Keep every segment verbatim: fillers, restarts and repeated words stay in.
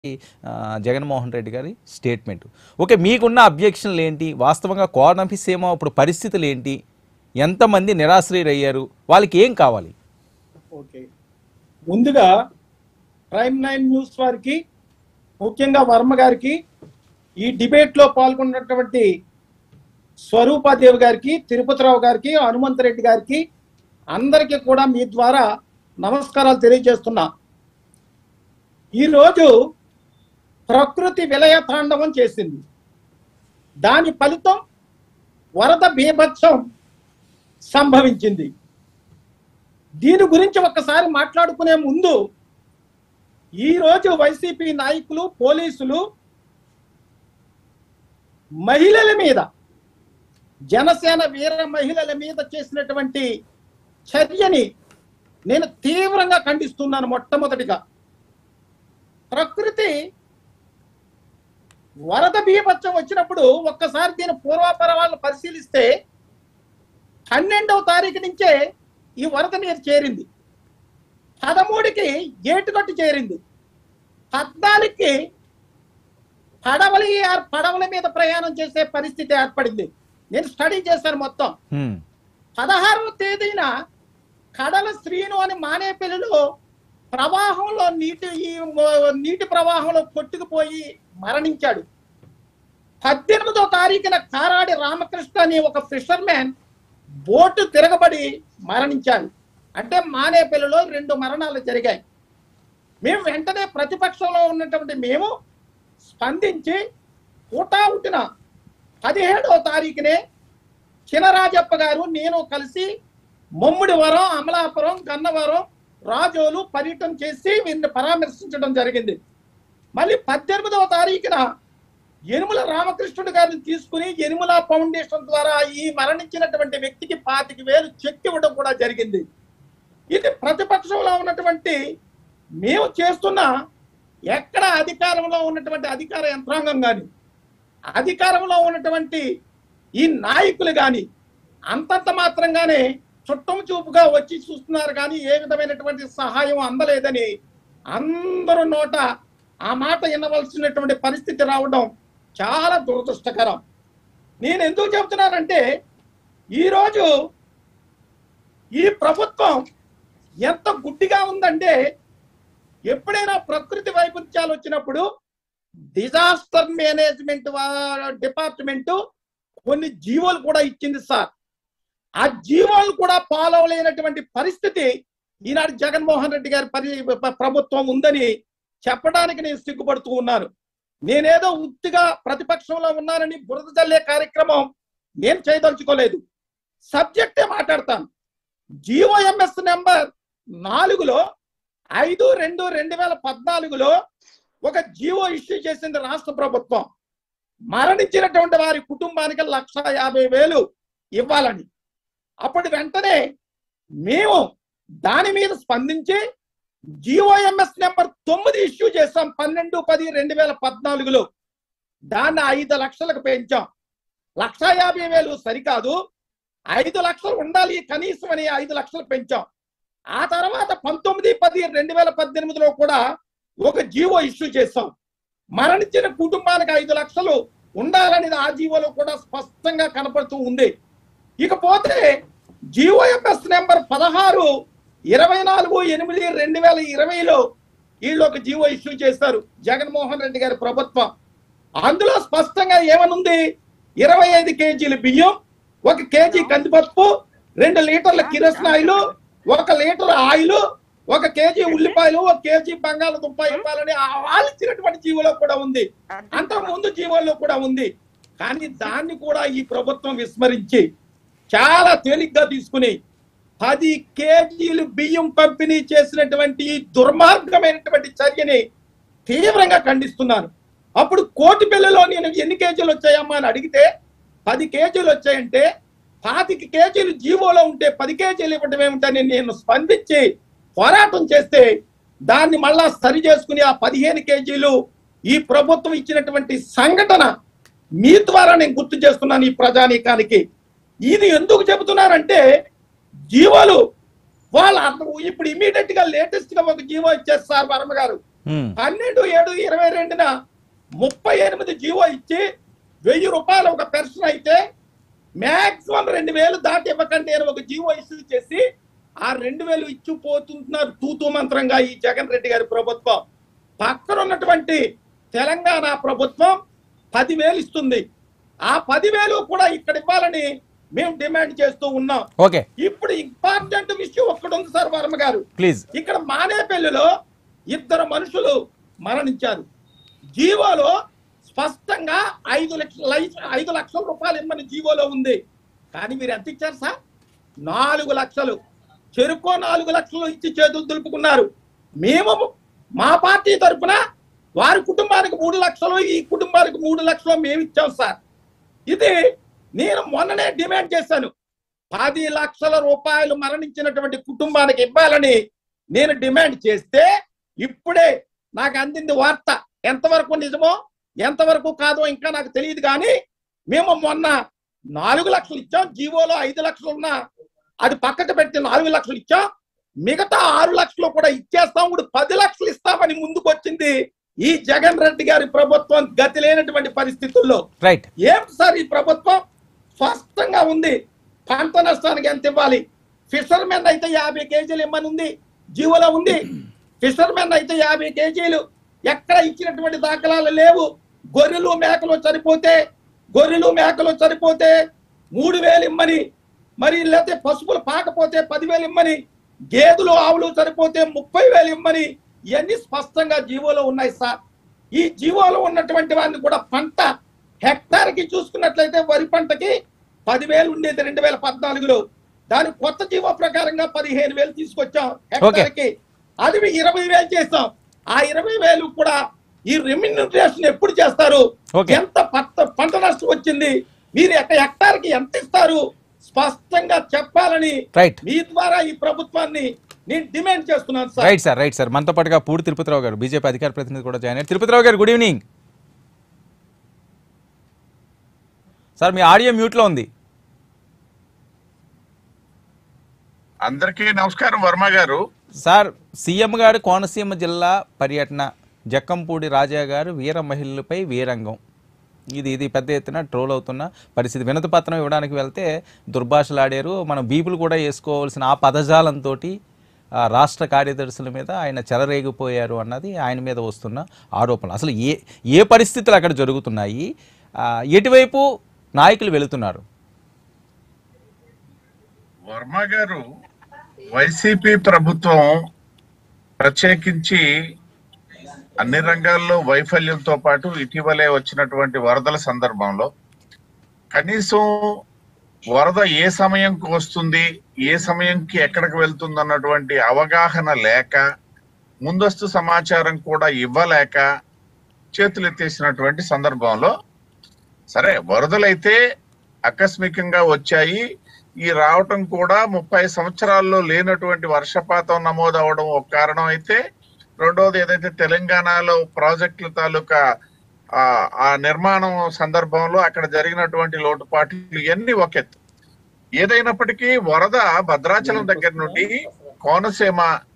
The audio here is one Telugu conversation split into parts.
జగన్మోహన్ రెడ్డి గారి స్టేట్మెంట్. ఓకే, మీకున్న అబ్జెక్షన్లు ఏంటి? వాస్తవంగా కోనసీమ ఇప్పుడు పరిస్థితులు ఏంటి? ఎంతమంది నిరాశ్రయులయ్యారు? వాళ్ళకి ఏం కావాలి? ఓకే, ముందుగా ప్రైమ్ నైన్ న్యూస్ వారికి, ముఖ్యంగా వర్మ గారికి, ఈ డిబేట్లో పాల్గొన్నటువంటి స్వరూపాదేవి గారికి, తిరుపతిరావు గారికి, హనుమంతరెడ్డి గారికి అందరికీ కూడా మీ ద్వారా నమస్కారాలు తెలియజేస్తున్నా. ఈరోజు ప్రకృతి విలయ తాండవం చేసింది. దాని ఫలితం వరద బీభత్సం సంభవించింది. దీని గురించి ఒక్కసారి మాట్లాడుకునే ముందు ఈరోజు వైసీపీ నాయకులు, పోలీసులు మహిళల మీద, జనసేన వీర మహిళల మీద చేసినటువంటి చర్యని నేను తీవ్రంగా ఖండిస్తున్నాను. మొట్టమొదటిగా ప్రకృతి వరద బీభత్సం వచ్చినప్పుడు ఒక్కసారి దీని పూర్వాపరాలను పరిశీలిస్తే పన్నెండవ తారీఖు నుంచే ఈ వరద నీరు చేరింది. పదమూడుకి ఏటుగట్టు చేరింది. పద్నాలుగుకి పడవల పడవల మీద ప్రయాణం చేసే పరిస్థితి ఏర్పడింది. నేను స్టడీ చేశాను మొత్తం. పదహారవ తేదీన కడల శ్రీను అని మానేపల్లిలో ప్రవాహంలో నీటి ఈ నీటి ప్రవాహంలో కొట్టుకుపోయి మరణించాడు. పద్దెనిమిదో తారీఖున కారాడి రామకృష్ణ అని ఒక ఫిషర్మ్యాన్ బోటు తిరగబడి మరణించాడు. అంటే మానేపల్లిలో రెండు మరణాలు జరిగాయి. మేము వెంటనే ప్రతిపక్షంలో ఉన్నటువంటి మేము స్పందించి ఊటావుటిన పదిహేడవ తారీఖునే చినరాజప్ప గారు, నేను కలిసి మమ్ముడివరం, అమలాపురం, గన్నవరం, రాజోలు పర్యటన చేసి వీరిని పరామర్శించడం జరిగింది. మళ్ళీ పద్దెనిమిదవ తారీఖున యనుమల రామకృష్ణుడు గారిని తీసుకుని యనుమల ఫౌండేషన్ ద్వారా ఈ మరణించినటువంటి వ్యక్తికి పాతిక వేలు చెక్ ఇవ్వడం కూడా జరిగింది. ఇది ప్రతిపక్షంలో ఉన్నటువంటి మేము చేస్తున్న, ఎక్కడ అధికారంలో ఉన్నటువంటి అధికార యంత్రాంగం కానీ, అధికారంలో ఉన్నటువంటి ఈ నాయకులు కానీ అంతంత మాత్రంగానే చుట్టం చూపుగా వచ్చి చూస్తున్నారు కానీ ఏ విధమైనటువంటి సహాయం అందలేదని అందరూ నోట ఆ మాట వినవలసినటువంటి పరిస్థితి రావడం చాలా దురదృష్టకరం. నేను ఎందుకు చెబుతున్నానంటే ఈరోజు ఈ ప్రభుత్వం ఎంత గుడ్డిగా ఉందంటే, ఎప్పుడైనా ప్రకృతి వైపరీత్యాలు వచ్చినప్పుడు డిజాస్టర్ మేనేజ్మెంట్ డిపార్ట్మెంట్ కొన్ని జీవోలు కూడా ఇచ్చింది సార్. ఆ జీవోలు కూడా పాలవలేనటువంటి పరిస్థితి ఈనాడు జగన్మోహన్ రెడ్డి గారి పరి ప్రభుత్వం ఉందని చెప్పడానికి నేను సిగ్గుపడుతూ ఉన్నాను. నేనేదో ఉత్తిగా ప్రతిపక్షంలో ఉన్నానని బురద జల్లే కార్యక్రమం నేను చేయదలుచుకోలేదు. సబ్జెక్టే మాట్లాడతాను. జిఓఎంఎస్ నెంబర్ నాలుగులో ఐదు రెండు రెండు వేల పద్నాలుగులో ఒక జియో ఇష్యూ చేసింది రాష్ట్ర ప్రభుత్వం. మరణించినటువంటి వారి కుటుంబానికి లక్ష యాభై వేలు ఇవ్వాలని. అప్పటి వెంటనే మేము దాని మీద స్పందించి జిఓఎంఎస్ నెంబర్ తొమ్మిది ఇష్యూ చేస్తాం పన్నెండు పది రెండు వేల పద్నాలుగులో. దాన్ని ఐదు లక్షలకు పెంచాం. లక్ష యాభై వేలు సరికాదు, ఐదు లక్షలు ఉండాలి కనీసం అని ఐదు లక్షలు పెంచాం. ఆ తర్వాత పంతొమ్మిది పది రెండు వేల పద్దెనిమిదిలో కూడా ఒక జీవో ఇష్యూ చేస్తాం. మరణించిన కుటుంబానికి ఐదు లక్షలు ఉండాలనేది ఆ జీవోలో కూడా స్పష్టంగా కనపడుతూ ఉంది. ఇకపోతే జిఓఎంఎస్ నెంబర్ పదహారు ఇరవై నాలుగు ఎనిమిది రెండు వేల ఇరవైలో వీళ్ళు ఒక జీవో ఇష్యూ చేస్తారు జగన్మోహన్ రెడ్డి గారి ప్రభుత్వం. అందులో స్పష్టంగా ఏమనుంది? ఇరవై ఐదు కేజీల బియ్యం, ఒక కేజీ కందిపప్పు, రెండు లీటర్ల కిరసనాయిలు, ఒక లీటర్ ఆయిల్, ఒక కేజీ ఉల్లిపాయలు, ఒక కేజీ బంగాళదుంప ఇవ్వాలని వాళ్ళు ఇచ్చినటువంటి జీవోలో కూడా ఉంది. అంతకు ముందు జీవోలో కూడా ఉంది. కానీ దాన్ని కూడా ఈ ప్రభుత్వం విస్మరించి చాలా తేలిగ్గా తీసుకుని పది కేజీలు బియ్యం పంపిణీ చేసినటువంటి ఈ దుర్మార్గమైనటువంటి చర్యని తీవ్రంగా ఖండిస్తున్నాను. అప్పుడు కోటి బిల్లులో నేను ఎన్ని కేజీలు వచ్చాయమ్మా అని అడిగితే పది కేజీలు వచ్చాయంటే, పాతిక కేజీలు జీవోలో ఉంటే పది కేజీలు ఇవ్వడం ఏమిటని నేను స్పందించి పోరాటం చేస్తే దాన్ని మళ్ళా సరి చేసుకుని ఆ పదిహేను కేజీలు ఈ ప్రభుత్వం ఇచ్చినటువంటి సంఘటన మీ ద్వారా నేను గుర్తు చేస్తున్నాను ఈ ప్రజానీకానికి. ఇది ఎందుకు చెబుతున్నారంటే, జీవోలు వాళ్ళ ఇప్పుడు ఇమీడియట్ గా లేటెస్ట్ గా ఒక జీవో ఇచ్చారు సార్ వర్మ గారు. ఉమ్, పన్నెండు ఏడు ఇరవై రెండున ముప్పై ఎనిమిది జీవో ఇచ్చి వెయ్యి రూపాయలు ఒక పెన్షన్ అయితే మాక్సిమం రెండు వేలు దాటి ఇవ్వకండి అని ఒక జీవో ఇష్యూ చేసి ఆ రెండు వేలు ఇచ్చి పోతున్నారు తూతూ మంత్రంగా ఈ జగన్ రెడ్డి గారి ప్రభుత్వం. పక్కన ఉన్నటువంటి తెలంగాణ ప్రభుత్వం పదివేలు ఇస్తుంది. ఆ పదివేలు కూడా ఇక్కడ ఇవ్వాలని మేము డిమాండ్ చేస్తూ ఉన్నాం. ఓకే, ఇప్పుడు ఇంపార్టెంట్ విషయం ఒక్కటి ఉంది సార్ వర్మ గారు. ప్లీజ్. ఇక్కడ మానేపల్లిలో ఇద్దరు మనుషులు మరణించారు. జీవోలో స్పష్టంగా ఐదు లక్షల ఐదు లక్షల రూపాయలు ఇమ్మని జీవోలో ఉంది. కానీ మీరు ఎంత ఇచ్చారు సార్? నాలుగు లక్షలు. చెరుకో నాలుగు లక్షలు ఇచ్చి చేతులు దులుపుకున్నారు. మేము మా పార్టీ తరఫున వారి కుటుంబానికి మూడు లక్షలు ఈ కుటుంబానికి మూడు లక్షలు మేము ఇచ్చాం సార్. ఇది నేను మొన్ననే డిమాండ్ చేశాను. పది లక్షల రూపాయలు మరణించినటువంటి కుటుంబానికి ఇవ్వాలని నేను డిమాండ్ చేస్తే ఇప్పుడే నాకు అందింది వార్త. ఎంతవరకు నిజమో ఎంతవరకు కాదో ఇంకా నాకు తెలియదు. కానీ మేము మొన్న నాలుగు లక్షలు ఇచ్చాం. జీవోలో ఐదు లక్షలు ఉన్నా అది పక్కకు పెట్టి నాలుగు లక్షలు ఇచ్చాం. మిగతా ఆరు లక్షలు కూడా ఇచ్చేస్తాం. ఇప్పుడు పది లక్షలు ఇస్తామని ముందుకు వచ్చింది ఈ జగన్ రెడ్డి గారి ప్రభుత్వం. గతి లేనటువంటి పరిస్థితుల్లో రైట్. ఏం సార్ ఈ ప్రభుత్వం? స్పష్టంగా ఉంది పంట నష్టానికి ఎంత ఇవ్వాలి. ఫిషర్మెన్ అయితే యాభై కేజీలు ఇమ్మని ఉంది, జీవోలో ఉంది. ఫిషర్మెన్ అయితే యాభై కేజీలు ఎక్కడ ఇచ్చినటువంటి దాఖలాలు లేవు. గొర్రెలు మేకలు చనిపోతే గొర్రెలు మేకలు చనిపోతే మూడు వేలు ఇమ్మని, మరి లేకపోతే పశువులు పాకపోతే పదివేలు ఇమ్మని, గేదెలు ఆవులు చనిపోతే ముప్పై వేలు ఇమ్మని ఇవన్నీ స్పష్టంగా జీవోలో ఉన్నాయి సార్. ఈ జీవోలో ఉన్నటువంటి వారిని కూడా పంట హెక్టార్కి చూసుకున్నట్లయితే వరి పంటకి పదివేలు ఉండేది రెండు వేల పద్నాలుగులో. దాని కొత్త జీవో ప్రకారంగా పదిహేను వేలు తీసుకొచ్చాం హెక్టార్కి. అది ఇరవై వేలు చేస్తాం. ఆ ఇరవై వేలు కూడా ఈ రెమ్యూనరేషన్ ఎప్పుడు చేస్తారు? ఎంత పంట నష్టం వచ్చింది, మీరు హెక్టార్కి ఎంత ఇస్తారు స్పష్టంగా చెప్పాలని మీ ద్వారా ఈ ప్రభుత్వాన్ని నేను డిమాండ్ చేస్తున్నాను sir. Right sir, right sir. మనతో పాటుగా పూడి తిరుపతిరావు గారు, బీజేపీ అధికార ప్రతినిధి కూడా జాయిన్ అయ్యారు. తిరుపతిరావు గారు, గుడ్ ఈవినింగ్ సార్. మీ ఆడియో మ్యూట్ లో ఉంది. అందరికీ నమస్కారం వర్మ గారు. సార్, సీఎం గారు కోనసీమ జిల్లా పర్యటన, జక్కంపూడి రాజా గారు వీర మహిళలపై వీరంగం, ఇది ఇది పెద్ద ఎత్తున ట్రోల్ అవుతున్న పరిస్థితి. వినతి పత్రం ఇవ్వడానికి వెళ్తే దుర్భాషలాడారు. మనం బీపులు కూడా వేసుకోవాల్సిన ఆ పదజాలంతో రాష్ట్ర కార్యదర్శుల మీద ఆయన చెలరేగిపోయారు అన్నది ఆయన మీద వస్తున్న ఆరోపణలు. అసలు ఏ ఏ పరిస్థితులు అక్కడ జరుగుతున్నాయి, ఎటువైపు నాయకులు వెళుతున్నారు? వర్మ గారు, వైసీపీ ప్రభుత్వం ప్రత్యేకించి అన్ని రంగాల్లో వైఫల్యంతో పాటు ఇటీవలే వచ్చినటువంటి వరదల సందర్భంలో కనీసం వరద ఏ సమయంకి వస్తుంది, ఏ సమయంకి ఎక్కడికి వెళ్తుంది అన్నటువంటి అవగాహన లేక, ముందస్తు సమాచారం కూడా ఇవ్వలేక చేతులు ఎత్తేసినటువంటి సందర్భంలో, సరే వరదలైతే ఆకస్మికంగా వచ్చాయి, ఈ రావటం కూడా ముప్పై సంవత్సరాల్లో లేనటువంటి వర్షపాతం నమోదు అవడం ఒక కారణం అయితే, రెండవది ఏదైతే తెలంగాణలో ప్రాజెక్టుల తాలూకా ఆ నిర్మాణం సందర్భంలో అక్కడ జరిగినటువంటి లోటుపాట్లు ఇవన్నీ ఒక ఎత్తు. ఏదైనప్పటికీ వరద భద్రాచలం దగ్గర నుండి కోనసీమ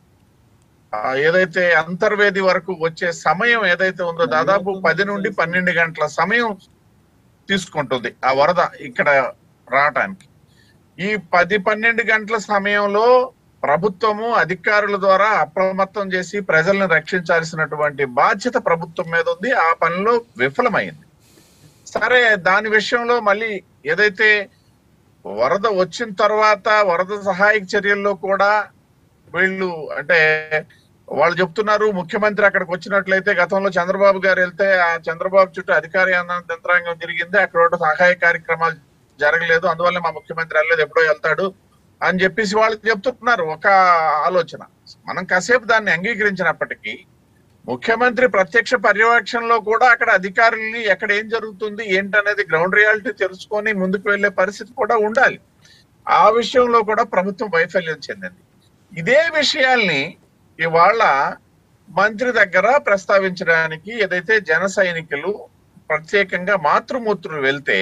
ఏదైతే అంతర్వేది వరకు వచ్చే సమయం ఏదైతే ఉందో దాదాపు పది నుండి పన్నెండు గంటల సమయం తీసుకుంటుంది ఆ వరద ఇక్కడ రావటానికి. ఈ పది పన్నెండు గంటల సమయంలో ప్రభుత్వము అధికారుల ద్వారా అప్రమత్తం చేసి ప్రజలను రక్షించాల్సినటువంటి బాధ్యత ప్రభుత్వం మీద ఉంది. ఆ పనిలో విఫలమైంది. సరే, దాని విషయంలో మళ్ళీ ఏదైతే వరద వచ్చిన తర్వాత వరద సహాయక చర్యల్లో కూడా వీళ్ళు అంటే వాళ్ళు చెప్తున్నారు, ముఖ్యమంత్రి అక్కడికి వచ్చినట్లయితే గతంలో చంద్రబాబు గారు వెళ్తే ఆ చంద్రబాబు చుట్టూ అధికార యంత్రాంగం తిరిగింది, అక్కడ సహాయ కార్యక్రమాలు జరగలేదు, అందువల్ల మా ముఖ్యమంత్రి వెళ్ళలేదు, ఎప్పుడో వెళ్తాడు అని చెప్పేసి వాళ్ళు చెప్తున్నారు. ఒక ఆలోచన మనం కాసేపు దాన్ని అంగీకరించినప్పటికీ ముఖ్యమంత్రి ప్రత్యక్ష పర్యవేక్షణలో కూడా అక్కడ అధికారుల్ని ఎక్కడ ఏం జరుగుతుంది ఏంటనేది గ్రౌండ్ రియాలిటీ తెలుసుకొని ముందుకు వెళ్లే పరిస్థితి కూడా ఉండాలి. ఆ విషయంలో కూడా ప్రభుత్వం వైఫల్యం చెందింది. ఇదే విషయాల్ని ఇవాళ మంత్రి దగ్గర ప్రస్తావించడానికి ఏదైతే జన సైనికులు ప్రత్యేకంగా మాతృమూర్తులు వెళ్తే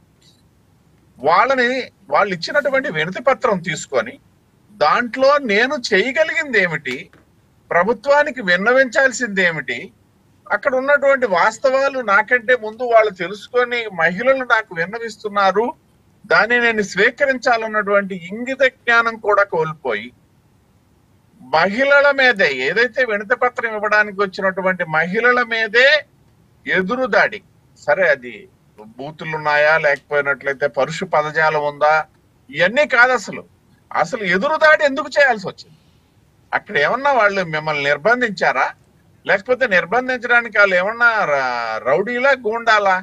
వాళ్ళని వాళ్ళు ఇచ్చినటువంటి వినతి పత్రం తీసుకొని దాంట్లో నేను చేయగలిగింది ఏమిటి, ప్రభుత్వానికి విన్నవించాల్సింది ఏమిటి? అక్కడ ఉన్నటువంటి వాస్తవాలు నాకంటే ముందు వాళ్ళు తెలుసుకొని మహిళలు నాకు విన్నవిస్తున్నారు, దాన్ని నేను స్వీకరించాలన్నటువంటి ఇంగిత జ్ఞానం కూడా కోల్పోయి మహిళల మీదే, ఏదైతే వినతి పత్రం ఇవ్వడానికి వచ్చినటువంటి మహిళల మీదే ఎదురుదాడి. సరే, అది బూతులు ఉన్నాయా, లేకపోయినట్లయితే పరుషు పదజాలం ఉందా, ఇవన్నీ కాదు. అసలు అసలు ఎదురుదాడి ఎందుకు చేయాల్సి వచ్చింది? అక్కడ ఏమన్నా వాళ్ళు మిమ్మల్ని నిర్బంధించారా? లేకపోతే నిర్బంధించడానికి వాళ్ళు ఏమన్నా రౌడీలా, గూండాలా?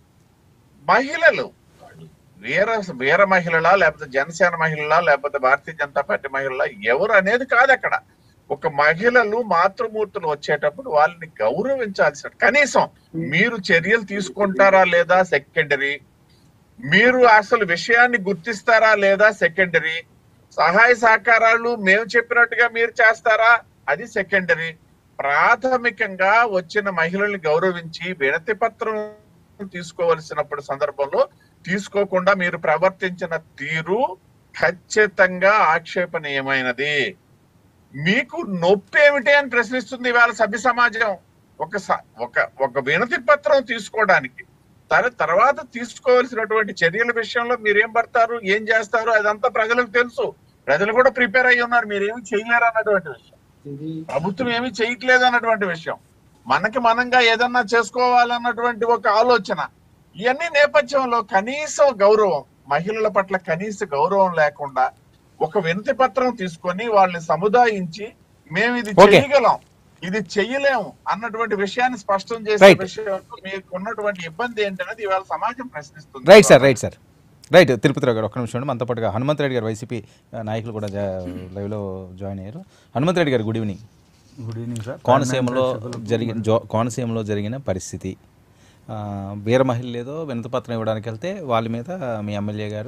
మహిళలు వీర వీర మహిళలా, లేకపోతే జనసేన మహిళలా, లేకపోతే భారతీయ జనతా పార్టీ మహిళలా, ఎవరు అనేది కాదు. అక్కడ ఒక మహిళలు మాతృమూర్తులు వచ్చేటప్పుడు వాళ్ళని గౌరవించాల్సిన, కనీసం మీరు చర్యలు తీసుకుంటారా లేదా సెకండరీ, మీరు అసలు విషయాన్ని గుర్తిస్తారా లేదా సెకండరీ, సహాయ సహకారాలు మేము చెప్పినట్టుగా మీరు చేస్తారా అది సెకండరీ. ప్రాథమికంగా వచ్చిన మహిళల్ని గౌరవించి వినతి పత్రం తీసుకోవలసినప్పుడు సందర్భంలో తీసుకోకుండా మీరు ప్రవర్తించిన తీరు ఖచ్చితంగా ఆక్షేపణీయమైనది. మీకు నొప్పి ఏమిటి అని ప్రశ్నిస్తుంది ఇవాళ సభ్య సమాజం. ఒక ఒక ఒక వినతి పత్రం తీసుకోవడానికి తన తర్వాత తీసుకోవాల్సినటువంటి చర్యల విషయంలో మీరేం పడతారు, ఏం చేస్తారు, అదంతా ప్రజలకు తెలుసు. ప్రజలు కూడా ప్రిపేర్ అయ్యి ఉన్నారు, మీరేమి చేయలేరు అన్నటువంటి విషయం, ప్రభుత్వం ఏమీ చేయట్లేదు అన్నటువంటి విషయం, మనకి మనంగా ఏదన్నా చేసుకోవాలన్నటువంటి ఒక ఆలోచన, ఇవన్నీ నేపథ్యంలో కనీసం గౌరవం, మహిళల పట్ల కనీస గౌరవం లేకుండా ఒక వినతి పత్రం తీసుకొని వాళ్ళని సముదాయించి మేము ఇది చేయగలం, ఇది చెయ్యలేము అన్నటువంటి విషయాన్ని స్పష్టం చేసే విషయంలో మీకు ఉన్నటువంటి ఇబ్బంది ఏంటనేది ఇవాళ సమాజం ప్రశ్నిస్తుంది. Right sir, right sir, right. Tirupathirao గారు ఒక్క నిమిషం ఉండి మనతో పాటుగా హనుమంత్ రెడ్డి గారు, వైసీపీ నాయకులు కూడా లైవ్లో జాయిన్ అయ్యారు. హనుమంత్ రెడ్డి గారు, good evening. Good evening sir. కోనసీమలో జరిగిన జో కోనసీమలో జరిగిన పరిస్థితి, వీర మహిళలు ఏదో వినతి పత్రం ఇవ్వడానికి వెళ్తే వాళ్ళ మీద మీ ఎమ్మెల్యే గారు